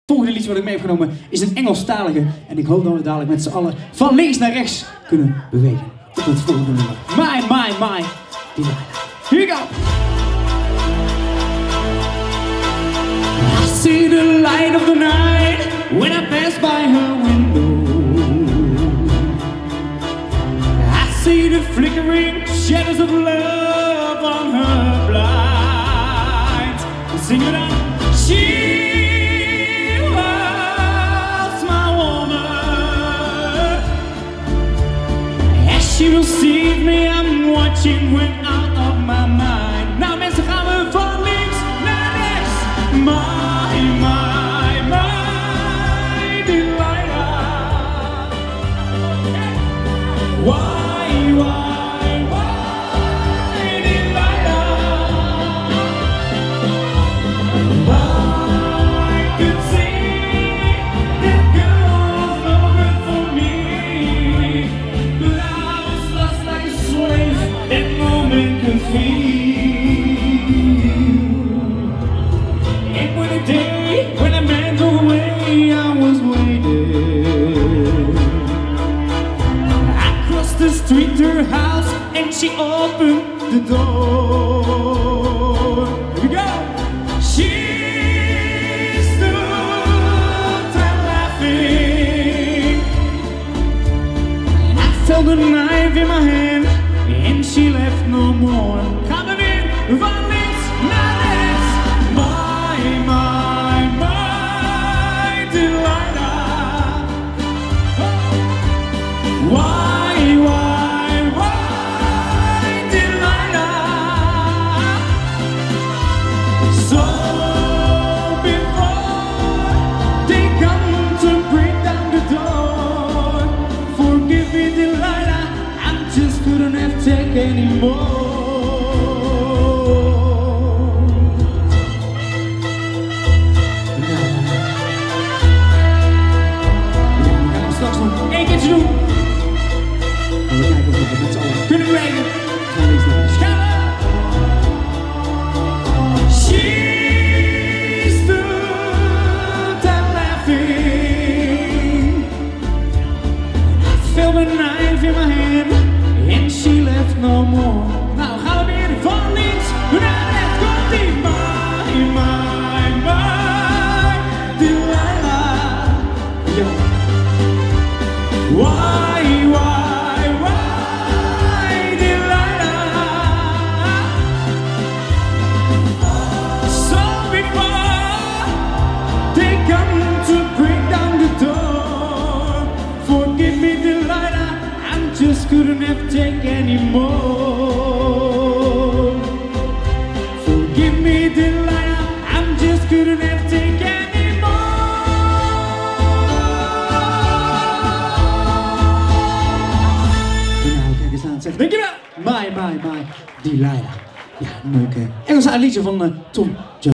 Het volgende liedje wat ik mee heb genomen is een Engelstalige en ik hoop dat we dadelijk met z'n allen van links naar rechts kunnen bewegen. Tot het volgende nummer. My Delilah. Here we go! I see the light of the night when I pass by her window. I see the flickering shadows of love on her blind. Sing it out. She was my woman. As she will see me, I'm watching when out of my mind. Nou mensen, gaan we van links naar rechts. My Delilah. Why Delilah? I could see that girl was no good for me, but I was lost like a slave that no man could feel. And when the day when a man go away, I was waiting. I crossed the street to her house and she opened the door. Here we go. She stood there laughing. I felt a knife in my hand and she left no more. Gaan we weer van links naar rechts. My Delilah. Why Delilah? So before they come to break down the door, forgive me Delilah, I just couldn't have taken anymore. Straks nog één keertje doen. En we kijken of we het met z'n allen kunnen brengen. Gaan we eens naar de schade. She stood there laughing. I felt a knife in my hand and she left no more. Nou gaan we weer van links naar rechts. Komt-ie. My Delilah. Yo. Why Delilah? So before they come to break down the door, forgive me Delilah, I just couldn't have taken anymore. Forgive me Delilah, I just couldn't have taken anymore. Dankjewel! My Delilah. Ja, een leuk Engelse liedje van Tom Jones.